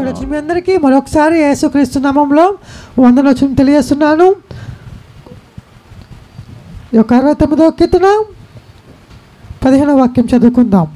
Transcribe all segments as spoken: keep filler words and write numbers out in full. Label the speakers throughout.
Speaker 1: కూడొచ్చిన మీ అందరికీ మరొకసారి యేసుక్రీస్తు నామములో వందనములు తెలియజేస్తున్నాను. ఈ యొక్క అరవై తొమ్మిదవ కీర్తన పదిహేనవ వాక్యం చదువుకుందాం.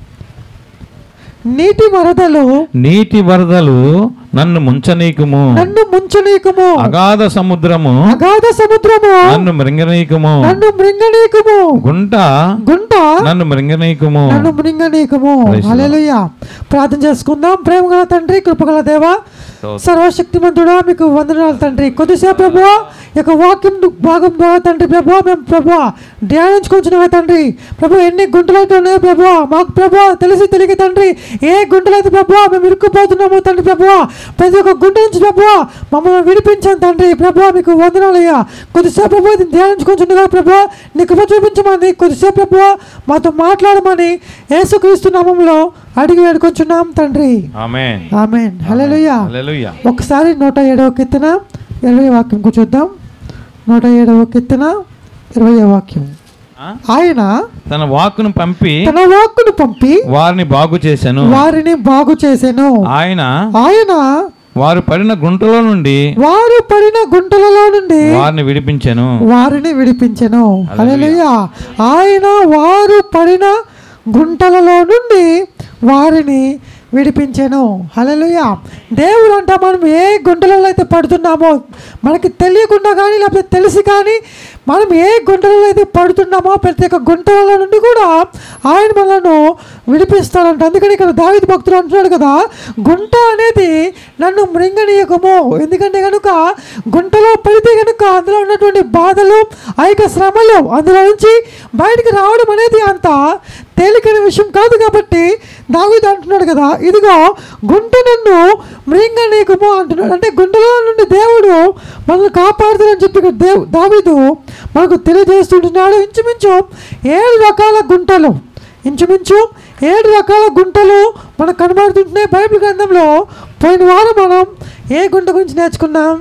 Speaker 1: నీటి వరదలు
Speaker 2: నీటి వరదలు నన్ను ముంచనీకుము,
Speaker 1: నన్ను ముంచనీకుము.
Speaker 2: అగాధ సముద్రము
Speaker 1: అగాధ సముద్రము
Speaker 2: నన్ను మృంగనీకుము,
Speaker 1: నన్ను మృంగనీకుము.
Speaker 2: గుంట
Speaker 1: గుంట
Speaker 2: నన్ను మృంగనీకుము,
Speaker 1: నన్ను మృంగనీకుము. హల్లెలూయా. ప్రార్థన చేసుకుందాం. ప్రేమగల తండ్రి, కృపగల దేవా, సర్వశక్తిమంతుడా, మీకు వందనాలు తండ్రి. కొద్దిసేపు ప్రభువా ఈ యొక్క వాక్యం భాగం ద్వారా తండ్రి ప్రభువా మేము ప్రభువా ధ్యానించుకుంటున్నావా తండ్రి. ప్రభు ఎన్ని గుంటలు అయితే ఉన్నాయో ప్రభువా మాకు ప్రభువా తెలిసి తెలియక తండ్రి ఏ గుంటలు అయితే ప్రభువా మేము ఇరుక్కుపోతున్నామో తండ్రి ప్రభువా ప్రతి ఒక్క గుంట నుంచి ప్రభువా మమ్మల్ని విడిపించాను తండ్రి. ప్రభువా మీకు వందనాలయ్యా. కొద్దిసేపు ప్రభు ధ్యానించుకుంటుండగా ప్రభువా నీ కృప చూపించమని, కొద్దిసేపు ప్రభువా మాతో మాట్లాడమని యేసుక్రీస్తు నామములో అడిగి వేడుకొంచున్నాం తండ్రి.
Speaker 2: ఆమేన్.
Speaker 1: ఆమేన్. హల్లెలూయా.
Speaker 2: హల్లెలూయా.
Speaker 1: ఒకసారి నూట ఏడవ కీర్తన ఇరవై వాక్యం చూద్దాం. నూట ఏడవ కీర్తన ఇరవై వాక్యం. ఆయన
Speaker 2: తన వాక్కును పంపి
Speaker 1: తన వాక్కును పంపి
Speaker 2: వారిని బాగు చేసెను,
Speaker 1: వారిని బాగు చేసెను.
Speaker 2: ఆయన
Speaker 1: ఆయన
Speaker 2: వారు పడిన గుంటలో నుండి
Speaker 1: వారు పడిన గుంటలలో నుండి
Speaker 2: వారిని విడిపించెను,
Speaker 1: వారిని విడిపించెను. హల్లెలూయా. ఆయన వారు పడిన గుంటలలో నుండి వారిని విడిపించెను. హల్లెలూయా. దేవుడు అంట మనం ఏ గుంటలలో అయితే పడుతున్నామో మనకి తెలియకుండా కానీ లేకపోతే తెలిసి కానీ మనం ఏ గుంటలలో అయితే పడుతున్నామో ప్రతి ఒక్క గుంటలలో నుండి కూడా ఆయన మనను విడిపిస్తాడంట. అందుకని ఇక్కడ దావీదు భక్తుడు అంటున్నాడు కదా, గుంట అనేది నన్ను మృంగనీయకము. ఎందుకంటే కనుక గుంటలో పడితే కనుక అందులో ఉన్నటువంటి బాధలు ఆ యొక్క శ్రమలు అందులో నుంచి బయటికి రావడం అనేది అంత తేలికైన విషయం కాదు. కాబట్టి దావీదు అంటున్నాడు కదా, ఇదిగో గుంట నన్ను మృంగనీయకము అంటున్నాడు. అంటే గుంటలో నుండి దేవుడు మనల్ని కాపాడుతాడని చెప్పి దేవు దావీదు మనకు తెలియజేస్తుంటున్నాడు. ఇంచుమించు ఏడు రకాల గుంటలు ఇంచుమించు ఏడు రకాల గుంటలు మనకు కనబడుతుంటున్నాయి బైబిల్ గ్రంథంలో. పోయిన వారం మనం ఏ గుంట గురించి నేర్చుకున్నాం?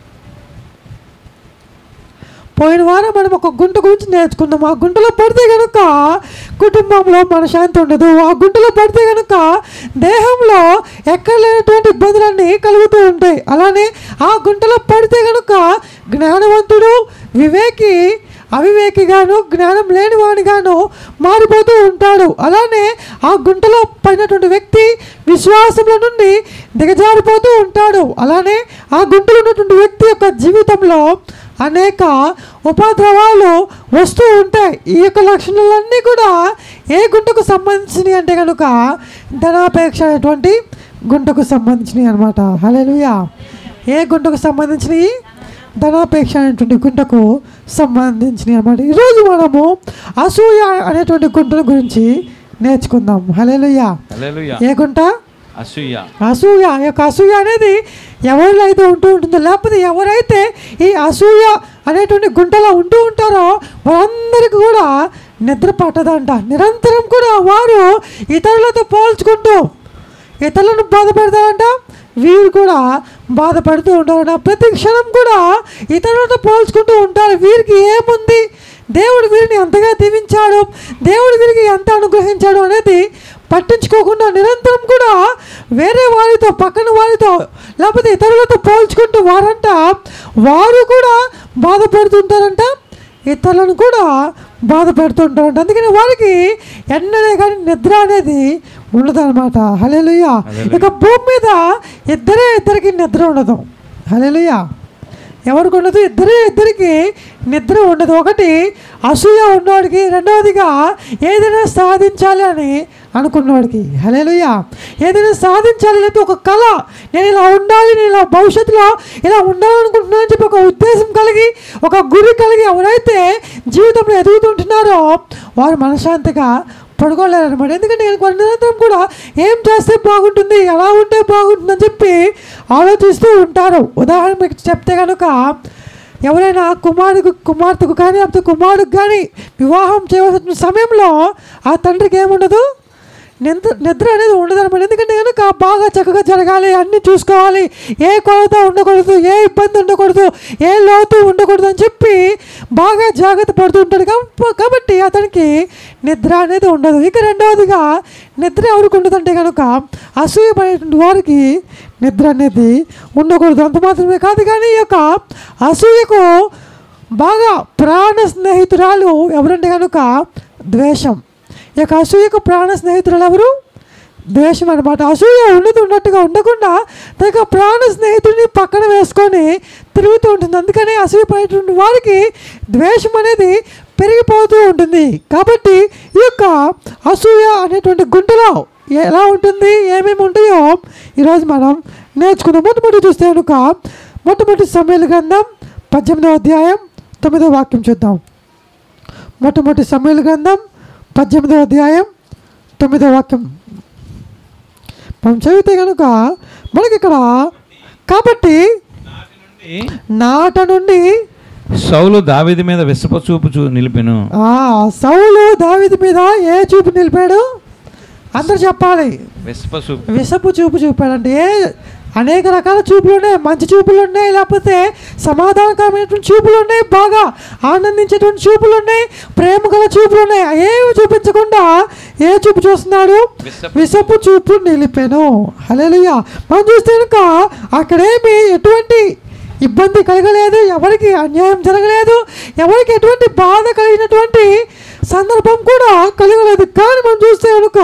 Speaker 1: పోయిన వారం మనం ఒక గుంట గురించి నేర్చుకున్నాం. ఆ గుంటలో పడితే కనుక కుటుంబంలో మనశ్శాంతి ఉండదు. ఆ గుంటలో పడితే కనుక దేహంలో ఎక్కడ లేనటువంటి ఇబ్బందులన్నీ కలుగుతూ ఉంటాయి. అలానే ఆ గుంటలో పడితే కనుక జ్ఞానవంతుడు వివేకి అవివేకిగాను జ్ఞానం లేని వాడిగాను మారిపోతూ ఉంటాడు. అలానే ఆ గుంటలో పడినటువంటి వ్యక్తి విశ్వాసంలో నుండి దిగజారిపోతూ ఉంటాడు. అలానే ఆ గుంటలో ఉన్నటువంటి వ్యక్తి యొక్క జీవితంలో అనేక ఉపద్రవాలు వస్తూ ఉంటాయి. ఈ యొక్క లక్షణాలన్నీ కూడా ఏ గుంటకు సంబంధించినవి అంటే కనుక ధనాపేక్ష అనేటువంటి గుంటకు సంబంధించినవి అనమాట. హల్లెలూయా. ఏ గుంటకు సంబంధించినవి? ధనాపేక్ష అనేటువంటి గుంటకు సంబంధించినవి అనమాట. ఈరోజు మనము అసూయ అనేటువంటి గుంటల గురించి నేర్చుకుందాం. హల్లెలూయా. ఏ గుంట?
Speaker 2: అసూయ.
Speaker 1: అసూయ. ఈ యొక్క అసూయ అనేది ఎవరిలో అయితే ఉంటూ ఉంటుందో లేకపోతే ఎవరైతే ఈ అసూయ అనేటువంటి గుంటలో ఉంటూ ఉంటారో వారందరికీ కూడా నిద్ర పట్టదంట. నిరంతరం కూడా వారు ఇతరులతో పోల్చుకుంటూ ఇతరులను బాధ పెడతారంట, వీరు కూడా బాధపడుతూ ఉంటారంట. ప్రతి క్షణం కూడా ఇతరులతో పోల్చుకుంటూ ఉంటారు. వీరికి ఏముంది, దేవుడు వీరిని ఎంతగా దీవించాడు, దేవుడు వీరికి ఎంత అనుగ్రహించాడు అనేది పట్టించుకోకుండా నిరంతరం కూడా వేరే వారితో పక్కన వారితో లేకపోతే ఇతరులతో పోల్చుకుంటూ వారంట వారు కూడా బాధపడుతుంటారంట, ఇతరులను కూడా బాధ పెడుతుంటారంట. అందుకని వారికి ఎన్నడే కానీ నిద్ర అనేది ఉండదన్నమాట. హల్లెలూయా. ఇక భూమి మీద ఇద్దరే ఇద్దరికి నిద్ర ఉండదు. హల్లెలూయా. ఎవరికి ఉండదు? ఇద్దరే ఇద్దరికి నిద్ర ఉండదు. ఒకటి అసూయ ఉన్నవాడికి, రెండవదిగా ఏదైనా సాధించాలి అని అనుకున్నవాడికి. హల్లెలూయా. ఏదైనా సాధించాలి లేదా ఒక కళ, నేను ఇలా ఉండాలి, నేను ఇలా భవిష్యత్తులో ఇలా ఉండాలనుకుంటున్నానని చెప్పి ఒక ఉద్దేశం కలిగి ఒక గురి కలిగి ఎవరైతే జీవితంలో ఎదుగుతుంటున్నారో వారు మనశ్శాంతిగా పడుకోలేరు అనమాట. ఎందుకంటే నిరంతరం కూడా ఏం చేస్తే బాగుంటుంది, ఎలా ఉంటే బాగుంటుందని చెప్పి ఆలోచిస్తూ ఉంటారు. ఉదాహరణ మీకు చెప్తే కనుక ఎవరైనా కుమారుడికి కుమార్తెకు కానీ లేకపోతే కుమారుడికి కానీ వివాహం చేయవలసిన సమయంలో ఆ తండ్రికి ఏముండదు, నిద్ర నిద్ర అనేది ఉండదు అనమాట. ఎందుకంటే కనుక బాగా చక్కగా జరగాలి, అన్నీ చూసుకోవాలి, ఏ కొరత ఉండకూడదు, ఏ ఇబ్బంది ఉండకూడదు, ఏ లోతు ఉండకూడదు అని చెప్పి బాగా జాగ్రత్త పడుతూ ఉంటాడు. కాబట్టి అతనికి నిద్ర అనేది ఉండదు. ఇక రెండవదిగా నిద్ర ఎవరికి ఉండదంటే కనుక అసూయపడేటువంటి వారికి నిద్ర అనేది ఉండకూడదు. అంత మాత్రమే కాదు కానీ ఈ యొక్క అసూయకు బాగా ప్రాణ స్నేహితురాలు ఎవరంటే కనుక ద్వేషం. ఈ యొక్క అసూయకు ప్రాణ స్నేహితురాలు ఎవరు? ద్వేషం అనమాట. అసూయ ఉన్నది ఉన్నట్టుగా ఉండకుండా తన యొక్క ప్రాణ స్నేహితుడిని పక్కన వేసుకొని తిరుగుతూ ఉంటుంది. అందుకని అసూయపడేటువంటి వారికి ద్వేషం అనేది పెరిగిపోతూ ఉంటుంది. కాబట్టి ఈ యొక్క అసూయ అనేటువంటి గుంటలో ఎలా ఉంటుంది, ఏమేమి ఉంటాయో ఈరోజు మనం నేర్చుకుందాం. మొట్టమొదటి చూస్తే కనుక మొట్టమొదటి సమూయేలు గ్రంథం పద్దెనిమిదవ అధ్యాయం తొమ్మిదవ వాక్యం చూద్దాం. మొట్టమొదటి సమూయేలు గ్రంథం పద్దెనిమిదవ అధ్యాయం తొమ్మిదవ వాక్యం మనం చదివితే కనుక మనకి ఇక్కడ కాబట్టి నాట నుండి
Speaker 2: సౌలు దావీదు మీద విసప చూపు చూ నిలిపెను.
Speaker 1: సౌలు దావీదు మీద ఏ చూపు నిలిపాడు? అందరు చెప్పాలి.
Speaker 2: విసప చూపు
Speaker 1: విసపు చూపు చూపాడంటే ఏ అనేక రకాల చూపులు ఉన్నాయి. మంచి చూపులు ఉన్నాయి, లేకపోతే సమాధానకరమైనటువంటి చూపులు ఉన్నాయి, బాగా ఆనందించేటువంటి చూపులు ఉన్నాయి, ప్రేమ గల చూపులు ఉన్నాయి. ఏమి చూపించకుండా ఏ చూపు చూస్తున్నాడు? విసపు చూపు నిలిపాను. హల్లెలూయా. మనం చూస్తే కనుక అక్కడేమి ఎటువంటి ఇబ్బంది కలగలేదు, ఎవరికి అన్యాయం జరగలేదు, ఎవరికి ఎటువంటి బాధ కలిగినటువంటి సందర్భం కూడా కలగలేదు. కానీ మనం చూస్తే కనుక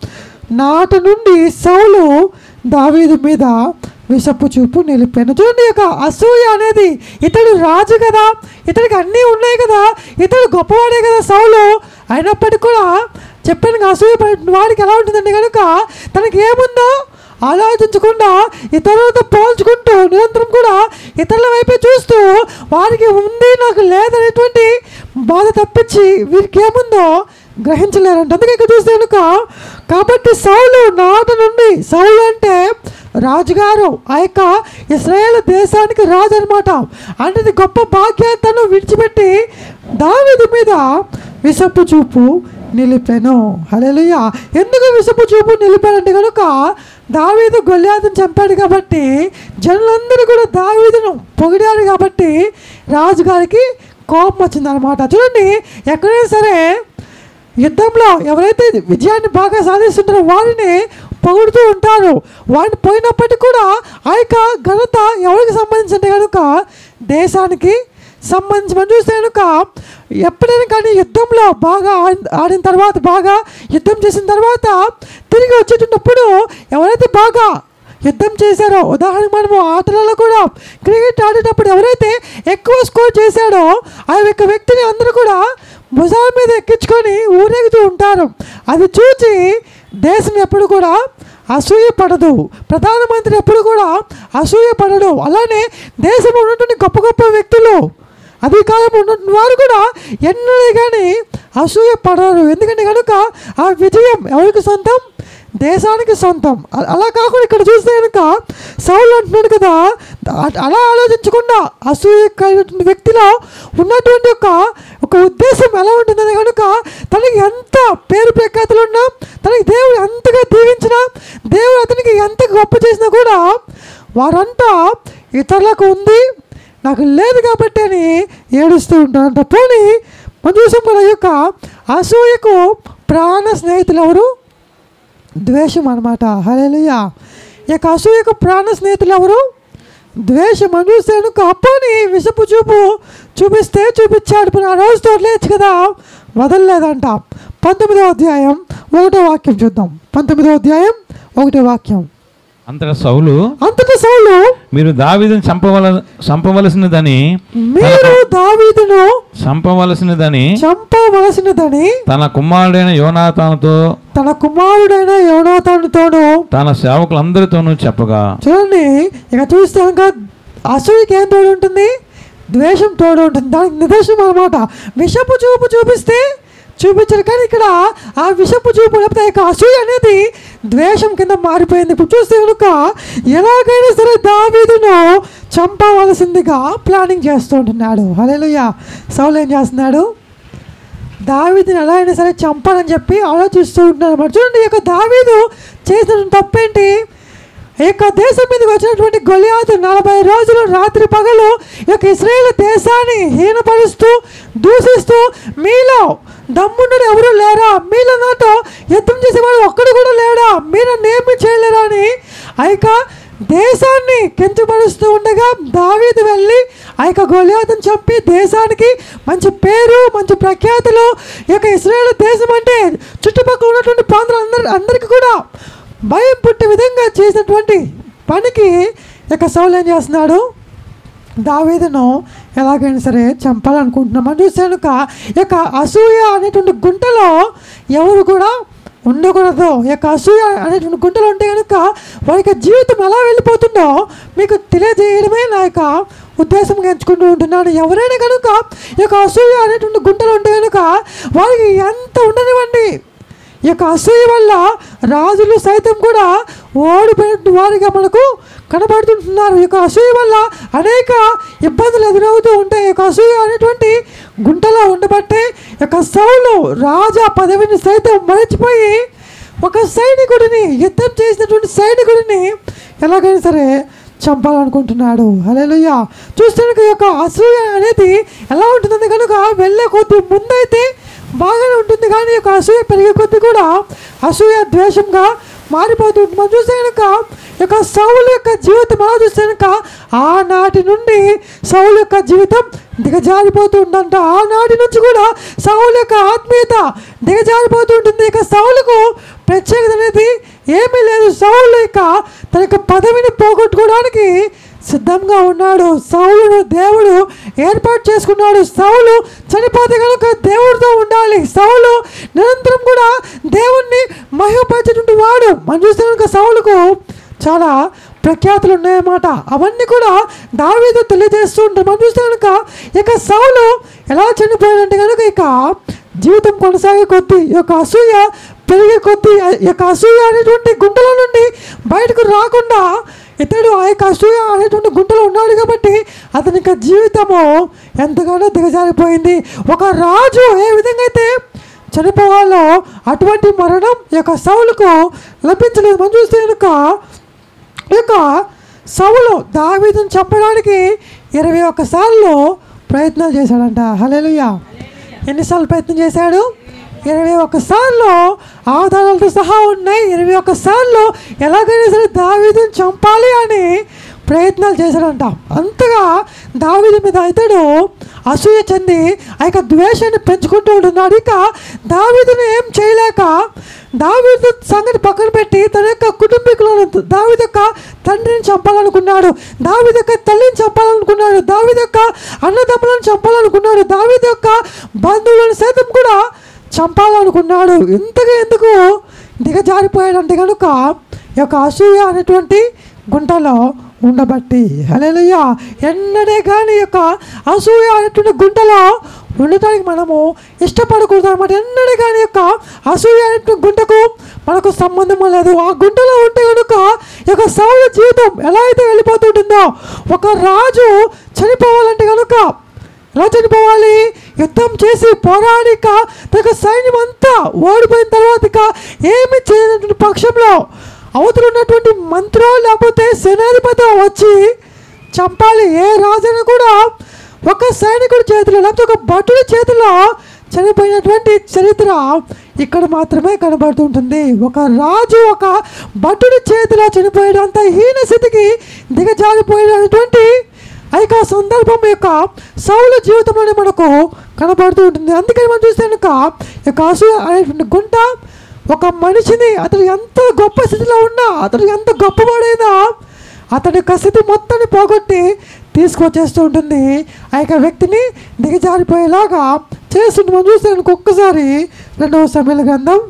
Speaker 1: నాట నుండి సౌలు దావీదు మీద విసపు చూపు నిలిపాను. చూడండి, యొక్క అసూయ అనేది ఇతడు రాజు కదా, ఇతడికి అన్నీ ఉన్నాయి కదా, ఇతడు గొప్పవాడే కదా సౌలు, అయినప్పటికీ కూడా చెప్పాను అసూయ పడిన వాడికి ఎలా ఉంటుందండి కనుక తనకి ఏముందో ఆలోచించకుండా ఇతరులతో పోల్చుకుంటూ నిరంతరం కూడా ఇతరుల వైపే చూస్తూ వారికి ఉంది నాకు లేదనేటువంటి బాధ తప్పించి వీరికి ఏముందో గ్రహించలేరంట. అందుకే ఇక్కడ చూస్తే కనుక కాబట్టి సౌలు నాట నుండి, సౌలు అంటే రాజుగారు, ఆ యొక్క ఇశ్రాయేల్ దేశానికి రాజు అనమాట. అంటే గొప్ప భాగ్యాన్ని విడిచిపెట్టి దావీదు మీద విసపు చూపు నిలిపాను. హల్లెలూయా. ఎందుకు విసపు చూపు నిలిపాడంటే కనుక దావీదు గొల్యాతును చంపాడు కాబట్టి జనులందరూ కూడా దావీదును పొగిడారు కాబట్టి రాజుగారికి కోపం వచ్చిందనమాట. చూడండి, ఎక్కడైనా సరే యుద్ధంలో ఎవరైతే విజయాన్ని బాగా సాధిస్తుంటారో వారిని పొగుడుతూ ఉంటారు. వాడిని పోయినప్పటికీ కూడా ఆ యొక్క ఘనత ఎవరికి సంబంధించింది కనుక దేశానికి సంబంధించి. మనం చూస్తే కనుక ఎప్పుడైనా కానీ యుద్ధంలో బాగా ఆడిన తర్వాత, బాగా యుద్ధం చేసిన తర్వాత తిరిగి వచ్చేటప్పుడు ఎవరైతే బాగా యుద్ధం చేశారో, ఉదాహరణకు మనము ఆటలలో కూడా క్రికెట్ ఆడేటప్పుడు ఎవరైతే ఎక్కువ స్కోర్ చేశాడో ఆ యొక్క వ్యక్తిని అందరూ కూడా భుజాల మీద ఎక్కించుకొని ఊరేగుతూ ఉంటారు. అది చూసి దేశం ఎప్పుడు కూడా అసూయ పడదు, ప్రధానమంత్రి ఎప్పుడు కూడా అసూయ పడడు. అలానే దేశంలో ఉన్నటువంటి గొప్ప గొప్ప వ్యక్తులు, అధికారం ఉన్నటువంటి వారు కూడా ఎన్నడూ కానీ అసూయ పడరు. ఎందుకంటే కనుక ఆ విజయం ఎవరికి సొంతం? దేశానికి సొంతం. అలా కాకుండా ఇక్కడ చూస్తే కనుక సౌలు అంటున్నాడు కదా, అలా ఆలోచించకుండా అసూయ కలిగినటువంటి వ్యక్తిలో ఉన్నటువంటి ఒక ఒక ఉద్దేశం ఎలా ఉంటుందని కనుక తనకి ఎంత పేరు ప్రఖ్యాతులు ఉన్నా, తనకి దేవుడు ఎంతగా దీవించినా, దేవుడు అతనికి ఎంత గొప్ప చేసినా కూడా వారంతా ఇతరులకు ఉంది నాకు లేదు కాబట్టి అని ఏడుస్తూ ఉంటారంట. పోనీ మనం చూసాం కదా, ఈ యొక్క అసూయకు ప్రాణ స్నేహితులు ఎవరు? ద్వేషం అనమాట. హల్లెలూయా. ఈ యొక్క అసూయకు ప్రాణ స్నేహితులు ఎవరు? ద్వేషం. అని చూస్తాను అప్పని విసపు చూపు చూపిస్తే చూపించాడు, ఆ రోజుతో వదిలేచ్చు కదా, వదలలేదంట. పంతొమ్మిదవ అధ్యాయం ఒకటో వాక్యం చూద్దాం. పంతొమ్మిదవ అధ్యాయం ఒకటో వాక్యం.
Speaker 2: అంతటా సౌలు
Speaker 1: అంతటా సౌలు
Speaker 2: మీరు దావీదును చంపవల చంపవలసినదని
Speaker 1: మీరు దావీదును
Speaker 2: చంపవలసినదని
Speaker 1: చంపవలసినదని
Speaker 2: తన కుమారుడైన యోనాతానుతో
Speaker 1: తన కుమారుడైన యోనాతానుతోను తన
Speaker 2: సేవకులందరితోనూ చెప్పగా.
Speaker 1: చూడండి, ఇక చూస్తే కనుక అసూయకి ఏం తోడు ఉంటుంది? ద్వేషం తోడు ఉంటుంది. దానికి నిదర్శనం అనమాట. విషపు చూపు చూపిస్తే చూపించారు, కానీ ఇక్కడ ఆ విషపు చూపు లేకపోతే ఇక అసూయ అనేది ద్వేషం కింద మారిపోయింది. ఇప్పుడు చూస్తే కనుక ఎలాగైనా సరే దావీదును చంపవలసిందిగా ప్లానింగ్ చేస్తూ ఉంటున్నాడు. హల్లెలూయా. సౌలు ఏం చేస్తున్నాడు? దావీదుని ఎలా అయినా సరే చంపాలని చెప్పి ఆలోచిస్తూ ఉంటున్నారు అన్నమాట. చూడండి, ఈ యొక్క దావీదు చేసిన తప్పేంటి? ఈ యొక్క దేశం మీదకి వచ్చినటువంటి గొలియాతు నలభై రోజులు రాత్రి పగలు ఈ యొక్క ఇశ్రాయేలు దేశాన్ని హీనపరుస్తూ దూషిస్తూ, మీలో దమ్ముండని ఎవరు లేరా, మీలో నాతో యుద్ధం చేసేవాడు ఒక్కడు కూడా లేడా, మీరు నేమి చేయలేరా అని ఆ యొక్క దేశాన్ని కించపరుస్తూ ఉండగా దావీదు వెళ్ళి ఆ యొక్క గొలియాతును చంపి దేశానికి మంచి పేరు మంచి ప్రఖ్యాతులు, ఈ యొక్క ఇశ్రాయేలు దేశం అంటే చుట్టుపక్కల ఉన్నటువంటి ప్రాంతాలు అందరి అందరికీ కూడా భయం పుట్టే విధంగా చేసినటువంటి పనికి ఇక సౌలు ఏం చేస్తున్నాడు? దావీదును ఎలాగైనా సరే చంపాలనుకుంటున్నాం. మనం చూస్తే కనుక ఇక అసూయ అనేటువంటి గుంటలో ఎవరు కూడా ఉండకూడదు. ఈ యొక్క అసూయ అనేటువంటి గుంటలు ఉంటే కనుక వారి యొక్క జీవితం ఎలా వెళ్ళిపోతుందో మీకు తెలియజేయడమే నా యొక్క ఉద్దేశంగా ఎంచుకుంటూ ఉంటున్నాను. ఎవరైనా కనుక ఈ యొక్క అసూయ అనేటువంటి గుంటలు ఉంటే కనుక వారికి ఎంత ఉండనివ్వండి. ఈ యొక్క అసూయ వల్ల రాజులు సైతం కూడా ఓడిపోయిన వారిగా మనకు కనబడుతుంటున్నారు. ఈ యొక్క అసూయ వల్ల అనేక ఇబ్బందులు ఎదురవుతూ ఉంటాయి. ఈ యొక్క అసూయ అనేటువంటి గుంటలో ఉండబట్టే ఈ యొక్క సౌలు రాజా పదవిని సైతం మరచిపోయి ఒక సైనికుడిని, యుద్ధం చేసినటువంటి సైనికుడిని ఎలాగైనా సరే చంపాలనుకుంటున్నాడు. హల్లెలూయా. చూస్తే ఈ యొక్క అసూయ అనేది ఎలా ఉంటుందని కనుక వెళ్ళే కొద్ది ముందైతే బాగానే ఉంటుంది, కానీ యొక్క అసూయ పెరిగే కొద్ది కూడా అసూయ ద్వేషంగా మారిపోతుంది. మనం చూస్తే కనుక యొక్క సౌలు యొక్క జీవితం ఎలా చూస్తే కనుక ఆనాటి నుండి సౌలు యొక్క జీవితం దిగజారిపోతూ ఉందంట. ఆనాటి నుంచి కూడా సౌలు యొక్క ఆత్మీయత దిగజారిపోతూ ఉంటుంది. ఇక సౌలుకు ప్రత్యేకత అనేది ఏమీ లేదు. సౌలు ఇక తన యొక్క పదవిని పోగొట్టుకోవడానికి సిద్ధంగా ఉన్నాడు. సౌలును దేవుడు ఏర్పాటు చేసుకున్నాడు. సౌలు చనిపోతే కనుక దేవుడితో ఉండాలి. సౌలు నిరంతరం కూడా దేవుణ్ణి మహిమపరిచేటువంటి వాడు. మనం చూస్తే కనుక సౌలుకు చాలా ప్రఖ్యాతులు ఉన్నాయన్నమాట. అవన్నీ కూడా దావీదు తెలియజేస్తూ ఉంటాం. మనం చూస్తే కనుక ఇక సౌలు ఎలా చనిపోయాడంటే కనుక ఇక జీవితం కొనసాగే కొద్దీ ఈ యొక్క అసూయ పెరిగే కొద్దీ ఈ యొక్క అసూయ అనేటువంటి గుంటల నుండి బయటకు రాకుండా ఇతడు ఆ యొక్క అసూయ అనేటువంటి గుంటలో ఉన్నాడు కాబట్టి అతని యొక్క జీవితము ఎంతగానో దిగజారిపోయింది. ఒక రాజు ఏ విధంగా అయితే చనిపోవాలో అటువంటి మరణం ఈ యొక్క సౌలుకు లభించలేదు. మనం చూస్తే కనుక ఈ యొక్క సౌలు దావీదును చంపడానికి ఇరవై ఒక్కసార్లు ప్రయత్నాలు చేశాడంట. హల్లెలూయా. ఎన్నిసార్లు ప్రయత్నం చేశాడు? ఇరవై ఒక్కసార్లు ఆధారాలతో సహా ఉన్నాయి. ఇరవై ఒక్కసార్లు ఎలాగైనా సరే దావీదుని చంపాలి అని ప్రయత్నాలు చేశాడంట. అంతగా దావీదు మీద ఇతడు అసూయ చెంది ఆ యొక్క ద్వేషాన్ని పెంచుకుంటూ ఉంటున్నాడు. ఇక దావీదుని ఏం చేయలేక దావీదు సంగతి పక్కన పెట్టి తన యొక్క కుటుంబీకులను, దావీదు యొక్క తండ్రిని చంపాలనుకున్నాడు, దావీదు యొక్క తల్లిని చంపాలనుకున్నాడు, దావీదు యొక్క అన్నదమ్ములను చంపాలనుకున్నాడు, దావీదు యొక్క బంధువులను సైతం కూడా చంపాలనుకున్నాడు. ఇంతగా ఎందుకు దిగజారిపోయాడంటే కనుక ఈ యొక్క అసూయ అనేటువంటి గుంటలో ఉండబట్టి. హల్లెలూయా. ఎన్నడే కానీ యొక్క అసూయ అనేటువంటి గుంటలో ఉండటానికి మనము ఇష్టపడకూడదు అన్నమాట. ఎన్నడే కానీ యొక్క అసూయ అనేటువంటి గుంటకు మనకు సంబంధం లేదు. ఆ గుంటలో ఉంటే కనుక ఈ యొక్క సౌలు జీవితం ఎలా అయితే వెళ్ళిపోతుంటుందో, ఒక రాజు చనిపోవాలంటే కనుక ఎలా చనిపోవాలి? యుద్ధం చేసి పోరాడిక తన సైన్యం అంతా ఓడిపోయిన తర్వాత ఇక ఏమి చేయనటువంటి పక్షంలో అవతల ఉన్నటువంటి మంత్రులు లేకపోతే సేనాధిపతి వచ్చి చంపాలి. ఏ రాజైనా కూడా ఒక సైనికుడి చేతిలో లేకపోతే ఒక భటుడి చేతిలో చనిపోయినటువంటి చరిత్ర ఇక్కడ మాత్రమే కనబడుతుంటుంది. ఒక రాజు ఒక భటుడి చేతిలో చనిపోయేటంత హీన స్థితికి దిగజారిపోయినటువంటి ఆ యొక్క సందర్భం యొక్క సౌలు జీవితంలోనే మనకు కనబడుతూ ఉంటుంది. అందుకని మనం చూస్తే కనుక యొక్క అసూయ అనేటువంటి గుంట ఒక మనిషిని అతడు ఎంత గొప్ప స్థితిలో ఉన్నా, అతడు ఎంత గొప్పవాడైనా అతడి యొక్క స్థితి మొత్తాన్ని పోగొట్టి తీసుకొచ్చేస్తూ ఉంటుంది. ఆ యొక్క వ్యక్తిని దిగజారిపోయేలాగా చేస్తుంది. మనం చూస్తే కనుక ఒక్కసారి రెండవ సమయాల గ్రంథం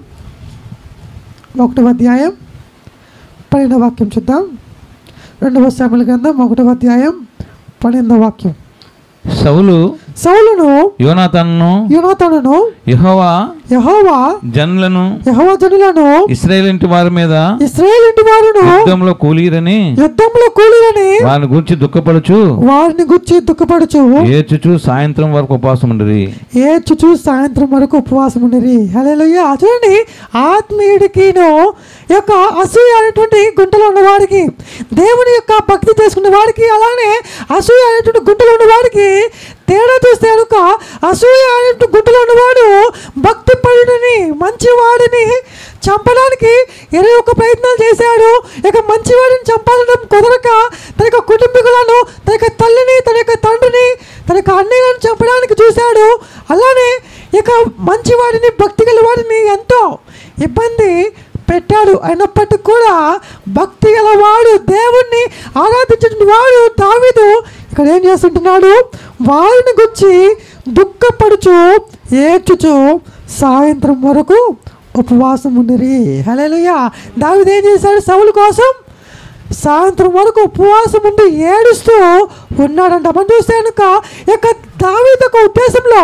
Speaker 1: ఒకటవ అధ్యాయం పన్నెండవ వాక్యం చూద్దాం. రెండవ సమయాల గ్రంథం ఒకటవ అధ్యాయం పన్నెండవ వాక్యం.
Speaker 2: సౌలు
Speaker 1: సౌలును
Speaker 2: యోనాతానును
Speaker 1: యోనాతానును
Speaker 2: యెహోవా
Speaker 1: యెహోవా
Speaker 2: జనులను
Speaker 1: యెహోవా జనులను
Speaker 2: ఇశ్రాయేలు ఇంటి వారి మీద
Speaker 1: ఇశ్రాయేలు ఇంటి వారును
Speaker 2: యుద్ధంలో కూలీరని
Speaker 1: యుద్ధంలో కూలీరని
Speaker 2: వారిని గురించి దుఃఖపడుచు
Speaker 1: వారిని గురించి దుఃఖపడుచు
Speaker 2: ఏడ్చుచు సాయంత్రం వరకు ఉపవాసం ఉండిరి
Speaker 1: ఏడ్చుచు సాయంత్రం వరకు ఉపవాసం ఉండిరి. హల్లెలూయా. చూడండి, ఆత్మీయుడికిను యొక్క అసూయ అనేటువంటి గుంటలో ఉన్నవాడికి, దేవుని యొక్క భక్తి చేసుకున్న వాడికి, అలానే అసూయ అనేటువంటి గుంటలో ఉన్నవాడికి తేడా చూస్తే కనుక అసూయ అనేటువంటి గుంటలో ఉన్నవాడు భక్తి పరుడిని మంచివాడిని చంపడానికి ఇరవై ఒక్క ప్రయత్నాలు చేశాడు. ఇక మంచివాడిని చంపాలడం కుదరక తన యొక్క కుటుంబీకులను, తన యొక్క తల్లిని, తన యొక్క తండ్రిని, తన యొక్క అన్నయ్యలను చంపడానికి చూశాడు. అలానే ఇక మంచివాడిని, భక్తి గల వాడిని ఎంతో ఇబ్బంది పెట్టాడు. అయినప్పటికీ కూడా భక్తి గలవాడు, దేవుణ్ణి ఆరాధించిన వాడు దావీదు ఇక్కడ ఏం చేస్తుంటున్నాడు? వారిని గురించి దుఃఖపడుచు ఏడ్చుచు సాయంత్రం వరకు ఉపవాసం ఉండిరి. హల్లెలూయా. దావీదు ఏం చేశాడు? సౌలు కోసం సాయంత్రం వరకు ఉపవాసం ఉండి ఏడుస్తూ ఉన్నాడంట. మనం చూస్తే కనుక ఇక దావీదు యొక్క ఉద్దేశంలో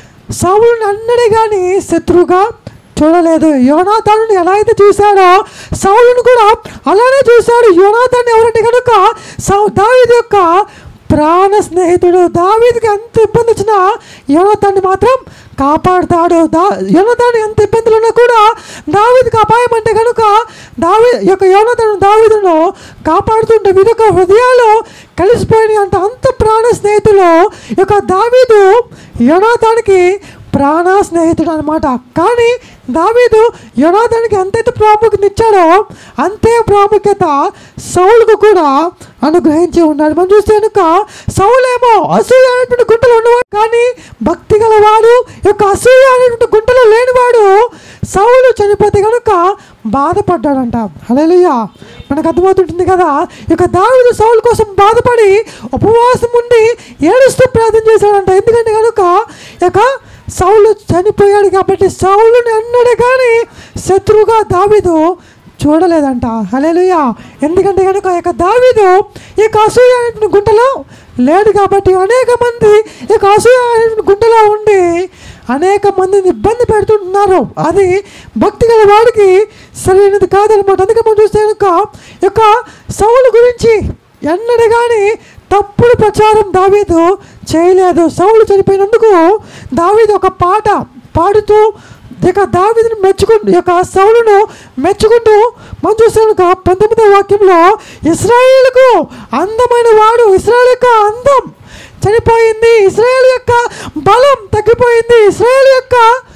Speaker 1: సౌలుని అన్నడే కానీ శత్రువుగా చూడలేదు. యోనాతానుని ఎలా అయితే చూశాడో సౌలును కూడా అలానే చూశాడు. యోనాతాను ఎవరంటే కనుక సౌ దావీదు యొక్క ప్రాణ స్నేహితుడు. దావీదుకి ఎంత ఇబ్బంది వచ్చినా యోనాతాన్ని మాత్రం కాపాడుతాడు. దా యోనాతాను ఎంత ఇబ్బందులు ఉన్నా కూడా దావీదుకి అపాయం అంటే కనుక దావీ యొక్క యోనాతాను దావీదును కాపాడుతుంటే వీరి హృదయాలు కలిసిపోయినాయి అంట. అంత ప్రాణ స్నేహితులు యొక్క దావీదు యోనాతానికి ప్రాణ స్నేహితుడు అనమాట. కానీ దావీదు యోనాతానికి ఎంతైతే ప్రాముఖ్యత ఇచ్చాడో అంతే ప్రాముఖ్యత సౌలుకు కూడా అనుగ్రహించి ఉన్నాడు. మనం చూస్తే కనుక సౌలేమో అసూయ అనేటువంటి గుంటలో ఉన్నవాడు, కానీ భక్తి గలవాడు. యొక్క అసూయ అనేటువంటి గుంటలో లేనివాడు సౌలు చనిపోతే కనుక బాధపడ్డాడంట. హల్లెలూయా. మనకు అర్థమవుతుంటుంది కదా. ఇక దావీదు సౌలు కోసం బాధపడి ఉపవాసం ఉండి ఏడుస్తూ ప్రార్థన చేశాడంట. ఎందుకంటే కనుక ఇక సౌలు చనిపోయాడు కాబట్టి సౌలుని అన్నాడే కానీ శత్రువుగా దావీదు చూడలేదంట. హల్లెలూయా. ఎందుకంటే కనుక ఇక దావీదు ఈ అసూయ గుంటలో లేడు కాబట్టి అనేక మంది ఈ అసూయ గుంటలో ఉండి అనేక మందిని ఇబ్బంది పెడుతుంటున్నారు. అది భక్తి గల వాడికి సరైనది కాదనమాట. అందుకే మనం చూస్తే కనుక ఇక సౌలు గురించి ఎన్నడే కానీ తప్పుడు ప్రచారం దావీదు చేయలేదు. సౌలు చనిపోయినందుకు దావీదు ఒక పాట పాడుతూ ఇక దావీదుని మెచ్చుకుంటూ యొక్క సౌలును మెచ్చుకుంటూ మనం చూసాను పంతొమ్మిదవ వాక్యంలో ఇశ్రాయేలుకు అందమైన వాడు, ఇశ్రాయేల్ యొక్క అందం చనిపోయింది, ఇశ్రాయేల్ యొక్క బలం తగ్గిపోయింది, ఇశ్రాయేల్ యొక్క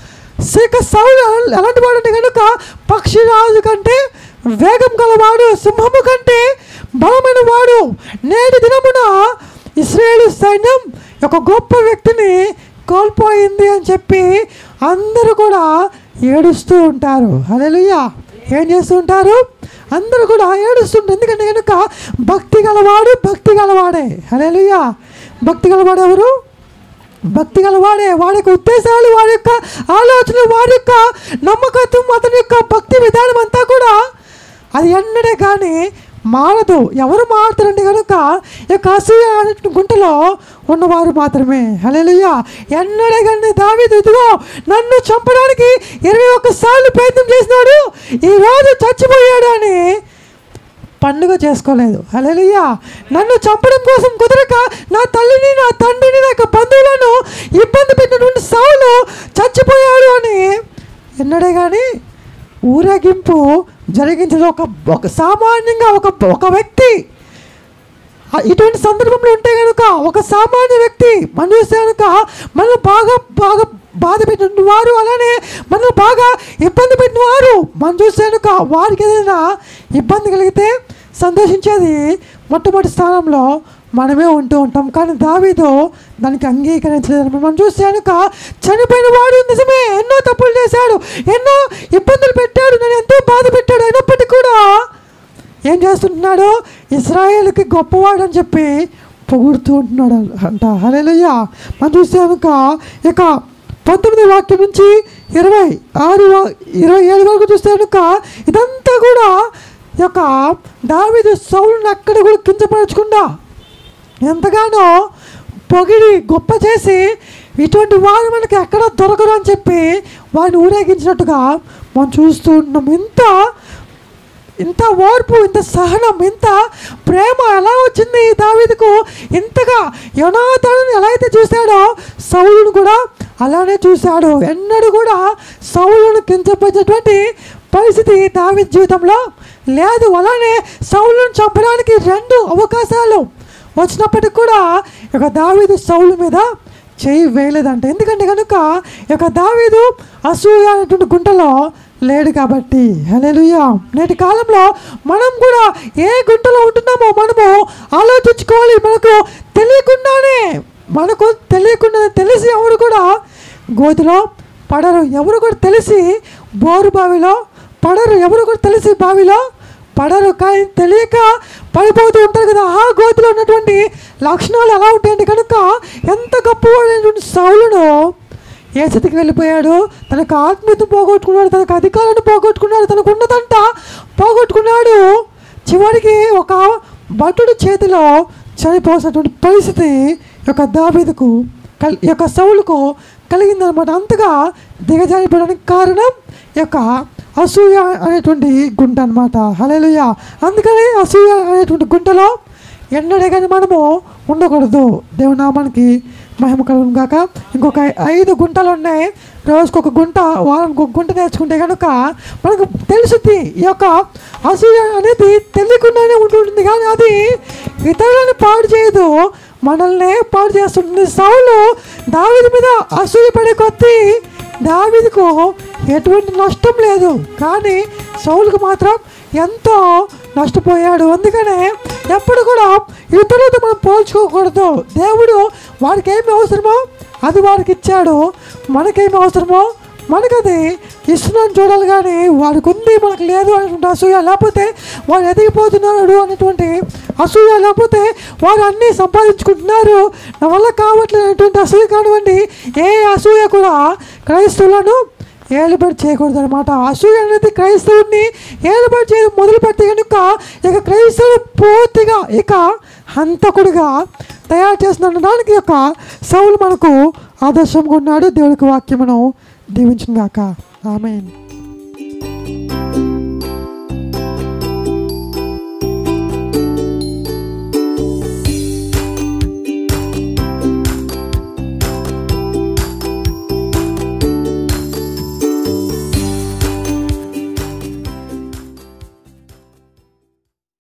Speaker 1: సౌలు ఎలాంటి వాడు అంటే కనుక పక్షిరాజు కంటే వేగం గలవాడు, సింహము కంటే బలమైన వాడు. నేటి దినమున ఇశ్రాయేలు సైన్యం ఒక గొప్ప వ్యక్తిని కోల్పోయింది అని చెప్పి అందరూ కూడా ఏడుస్తూ ఉంటారు. హల్లెలూయా. ఏం చేస్తూ ఉంటారు? అందరూ కూడా ఏడుస్తుంటారు. ఎందుకంటే కనుక భక్తి గలవాడు భక్తి గలవాడే. హల్లెలూయా. భక్తి గలవాడు ఎవరు? భక్తి గలవాడే. వాడి యొక్క ఉద్దేశాలు, వాడి యొక్క ఆలోచనలు, వాడి యొక్క నమ్మకత్వం, అతని యొక్క భక్తి విధానం అంతా కూడా అది ఎన్నడే కానీ మారదు. ఎవరు మారుతారంటే కనుక ఇక అసూయ గుంటలో ఉన్నవారు మాత్రమే. హల్లెలూయా. ఎన్నడే కానీ దావీదు ఇదిగో నన్ను చంపడానికి ఇరవై ఒక్కసార్లు ప్రయత్నం చేసినాడు, ఈరోజు చచ్చిపోయాడు అని పండుగ చేసుకోలేదు. హల్లెలూయా. నన్ను చంపడం కోసం కుదరక నా తల్లిని, నా తండ్రిని, నా యొక్క బంధువులను ఇబ్బంది పెట్టినటువంటి సౌలు చచ్చిపోయాడు అని ఎన్నడే కానీ ఊరేగింపు జరిగించదు. ఒక ఒక సామాన్యంగా ఒక ఒక వ్యక్తి ఇటువంటి సందర్భంలో ఉంటే కనుక ఒక సామాన్య వ్యక్తి మనం చూస్తే కనుక మనల్ని బాగా బాగా బాధ పెట్టిన వారు, అలానే మనల్ని బాగా ఇబ్బంది పెట్టిన వారు మనం చూస్తే కనుక వారికి ఏదైనా ఇబ్బంది కలిగితే సంతోషించేది మొట్టమొదటి స్థానంలో మనమే ఉంటూ ఉంటాం. కానీ దావీదు దానికి అంగీకరించలేదు. మనం చూస్తే కనుక చనిపోయిన వాడు నిజమే, ఎన్నో తప్పులు చేశాడు, ఎన్నో ఇబ్బందులు పెట్టాడు, నన్ను ఎంతో బాధ పెట్టాడు. అయినప్పటికీ కూడా ఏం చేస్తుంటున్నాడు? ఇశ్రాయేలుకి గొప్పవాడు అని చెప్పి పొగుడుతూ ఉంటున్నాడు అంట. హల్లెలూయా. మనం చూస్తే కనుక ఇక పంతొమ్మిది వాక్యం నుంచి ఇరవై ఆరు ఇరవై ఏడు వరకు చూస్తే కనుక ఇదంతా కూడా యొక్క దావీదు సౌలుని అక్కడ కూడా కించపరచకుండా ఎంతగానో పొగిడి గొప్ప చేసి ఇటువంటి వారు మనకి ఎక్కడ దొరకరు అని చెప్పి వారిని ఊరేగించినట్టుగా మనం చూస్తూ ఉన్నాం. ఇంత ఇంత ఓర్పు, ఇంత సహనం, ఇంత ప్రేమ ఎలా వచ్చింది దావీదుకు? ఇంతగా యోనాతానుని ఎలా అయితే చూశాడో సౌలును కూడా అలానే చూశాడు. ఎన్నడూ కూడా సౌలును కించపరిచేటువంటి పరిస్థితి దావీదు జీవితంలో లేదు. అలానే సౌలును చంపడానికి రెండు అవకాశాలు వచ్చినప్పటికి కూడా ఇక దావీదు సౌలు మీద చేయి వేయలేదంట. ఎందుకంటే కనుక ఇక దావీదు అసూయ అనేటువంటి గుంటలో లేడు కాబట్టి. హల్లెలూయా. నేటి కాలంలో మనం కూడా ఏ గుంటలో ఉంటున్నామో మనము ఆలోచించుకోవాలి. మనకు తెలియకుండానే మనకు తెలియకుండా తెలిసి ఎవరు కూడా గోతిలో పడరు, ఎవరు కూడా తెలిసి బోరు బావిలో పడరు, ఎవరు కూడా తెలిసి బావిలో పడరు. కానీ తెలియక పడిపోతూ ఉంటారు కదా. ఆ గోతిలో ఉన్నటువంటి లక్షణాలు ఎలా ఉంటాయండి కనుక ఎంత గొప్పవాడైనటువంటి సౌలును ఏ స్థితికి వెళ్ళిపోయాడు? తనకు ఆత్మీయతను పోగొట్టుకున్నాడు, తనకు అధికారాన్ని పోగొట్టుకున్నాడు, తనకు ఉన్నదంతా పోగొట్టుకున్నాడు. చివరికి ఒక భటుడి చేతిలో చనిపోసినటువంటి పరిస్థితి యొక్క దావీదుకు కల్ యొక్క సౌలుకు కలిగిందనమాట. అంతగా దిగజారిపోవడానికి కారణం యొక్క అసూయ అనేటువంటి గుంట అనమాట. హల్లెలూయా. అందుకని అసూయ అనేటువంటి గుంటలో ఎన్నడే కానీ మనము ఉండకూడదు. దేవుని నామానికి మహిమ కలుగును గాక. ఇంకొక ఐదు గుంటలు ఉన్నాయి. రోజుకు ఒక గుంట, వారానికి ఒక గుంట నేర్చుకుంటే కనుక మనకు తెలుస్తుంది. ఈ యొక్క అసూయ అనేది తెలియకుండానే ఉంటుంటుంది, కానీ అది ఇతరులను పాడు చేయదు, మనల్ని పాడు చేస్తుంటుంది. సౌలు దావీదు మీద అసూయ పడే కొద్దీ దావీదుకు ఎటువంటి నష్టం లేదు, కానీ సౌలుకు మాత్రం ఎంతో నష్టపోయాడు. అందుకనే ఎప్పుడు కూడా ఇతరులతో మనం పోల్చుకోకూడదు. దేవుడు వారికి ఏమి అవసరమో అది వారికి ఇచ్చాడు, మనకేమి అవసరమో మనకు అది ఇస్తున్నాను చూడాలి, కానీ వాడికి ఉంది మనకు లేదు అనేటువంటి అసూయ, లేకపోతే వాడు ఎదిగిపోతున్నాడు అనేటువంటి అసూయ, లేకపోతే వారు అన్నీ సంపాదించుకుంటున్నారు నా వల్ల కావట్లేదు అనేటువంటి అసూయ కానివ్వండి, ఏ అసూయ కూడా క్రైస్తవులను ఏలుబడి చేయకూడదు అనమాట. అసూయ అనేది క్రైస్తవుని ఏలుబడి చేయడం మొదలు పెడితే కనుక ఇక క్రైస్తవుడు పూర్తిగా ఇక హంతకుడిగా తయారు చేస్తున్నడానికి యొక్క సౌలు మనకు ఆదర్శంగా ఉన్నాడు. దేవుడికి వాక్యమును దీవించును గాక. ఆమేన్.